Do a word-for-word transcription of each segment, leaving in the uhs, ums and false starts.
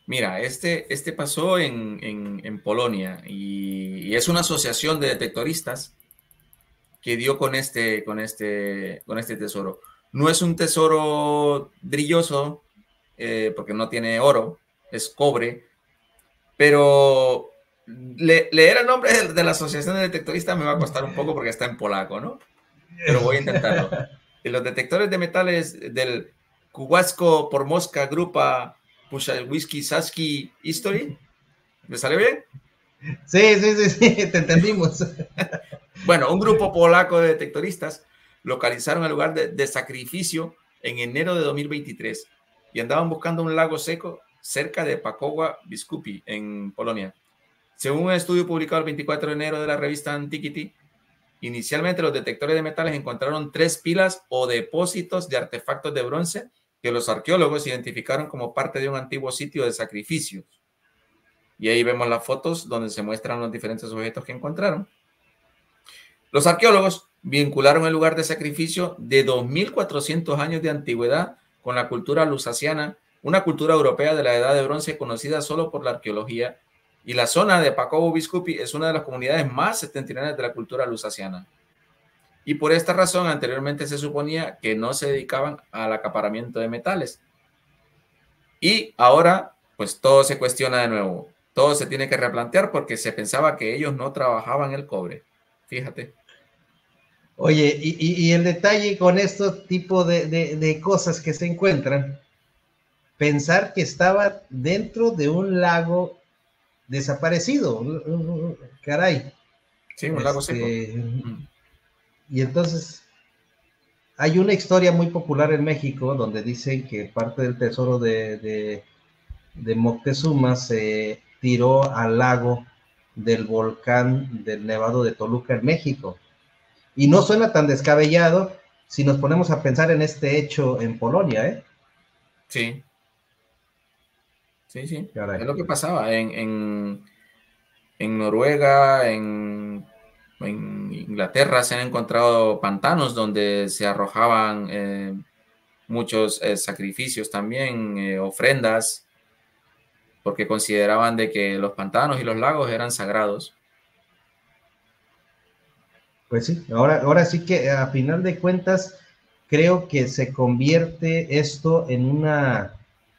Mira, este, este pasó en, en, en Polonia y, y es una asociación de detectoristas que dio con este, con este, con este tesoro. No es un tesoro brilloso eh, porque no tiene oro, es cobre, pero le, leer el nombre de, de la asociación de detectoristas me va a costar un poco porque está en polaco, ¿no? Pero voy a intentarlo. Y los detectores de metales del Kowalsko Pomorska Grupa Puszczalski Saski History. ¿Me salió bien? Sí, sí, sí, sí, te entendimos. Bueno, un grupo polaco de detectoristas localizaron el lugar de, de sacrificio en enero de dos mil veintitrés y andaban buscando un lago seco cerca de Pakowa Biskupi, en Polonia. Según un estudio publicado el veinticuatro de enero de la revista Antiquity, inicialmente los detectores de metales encontraron tres pilas o depósitos de artefactos de bronce que los arqueólogos identificaron como parte de un antiguo sitio de sacrificios. Y ahí vemos las fotos donde se muestran los diferentes objetos que encontraron. Los arqueólogos vincularon el lugar de sacrificio de dos mil cuatrocientos años de antigüedad con la cultura lusasiana, una cultura europea de la Edad de Bronce conocida solo por la arqueología, y la zona de Pakovo Biskupi es una de las comunidades más septentrionales de la cultura lusasiana. Y por esta razón, anteriormente se suponía que no se dedicaban al acaparamiento de metales. Y ahora, pues todo se cuestiona de nuevo. Todo se tiene que replantear porque se pensaba que ellos no trabajaban el cobre. Fíjate. Oye, y, y, y el detalle con este tipo de, de, de cosas que se encuentran, pensar que estaba dentro de un lago desaparecido, caray. Sí, un lago seco. Este, Mm. y entonces hay una historia muy popular en México donde dicen que parte del tesoro de, de, de Moctezuma se tiró al lago del volcán del Nevado de Toluca en México. Y no suena tan descabellado si nos ponemos a pensar en este hecho en Polonia, ¿eh? Sí, sí, sí. Caray. Es lo que pasaba en, en, en Noruega, en, en, Inglaterra se han encontrado pantanos donde se arrojaban eh, muchos eh, sacrificios también, eh, ofrendas, porque consideraban de que los pantanos y los lagos eran sagrados. Pues sí, ahora, ahora sí que a final de cuentas creo que se convierte esto en una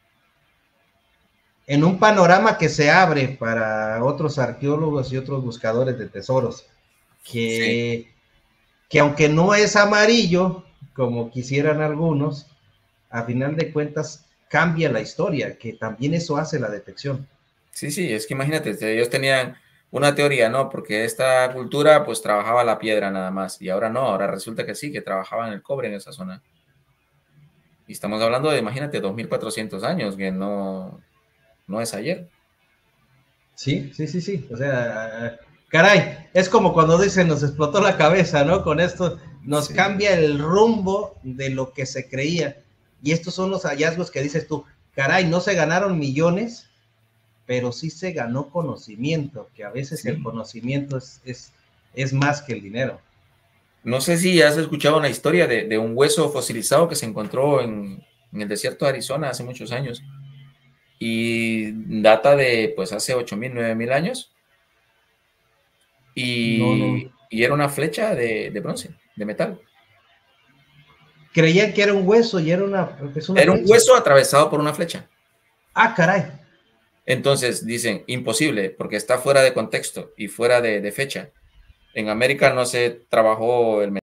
en un panorama que se abre para otros arqueólogos y otros buscadores de tesoros, Sí, que, que aunque no es amarillo, como quisieran algunos, a final de cuentas cambia la historia, que también eso hace la detección. sí, sí, es que imagínate, ellos tenían una teoría, ¿no? Porque esta cultura pues trabajaba la piedra nada más y ahora no, ahora resulta que sí, que trabajaban el cobre en esa zona. Y estamos hablando de, imagínate, dos mil cuatrocientos años, que no, no es ayer. Sí, sí, sí, sí. O sea, caray, es como cuando dicen nos explotó la cabeza, ¿no? Con esto nos Sí, cambia el rumbo de lo que se creía. Y estos son los hallazgos que dices tú, caray, no se ganaron millones, pero sí se ganó conocimiento, que a veces el sí. conocimiento es, es, es más que el dinero. No sé si has escuchado una historia de, de un hueso fosilizado que se encontró en, en el desierto de Arizona hace muchos años y data de pues hace ocho mil, nueve mil años No, no. y, y era una flecha de, de bronce, de metal. Creían que era un hueso y era una, es una Era un flecha. hueso atravesado por una flecha. Ah, caray. Entonces dicen, imposible, porque está fuera de contexto y fuera de, de fecha. En América no se trabajó el